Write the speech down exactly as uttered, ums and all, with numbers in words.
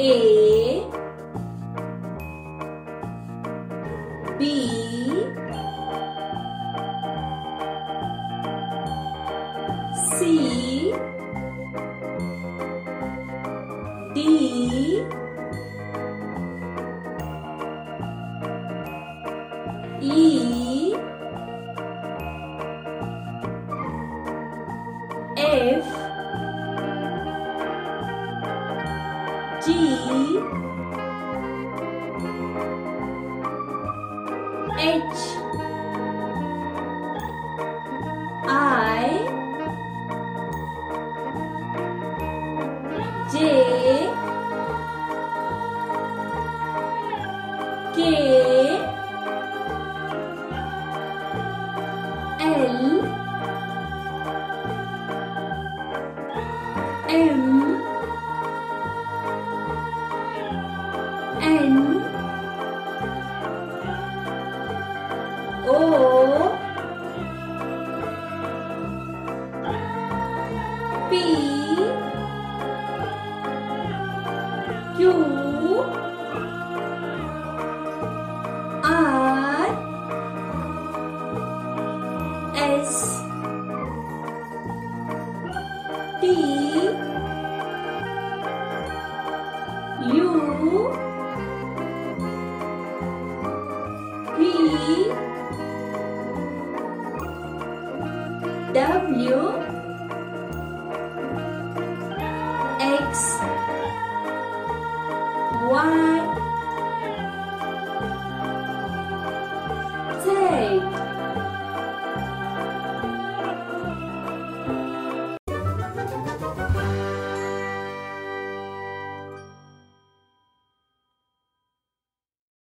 A B C D E F G H I J K L M N O P Q R S T U V W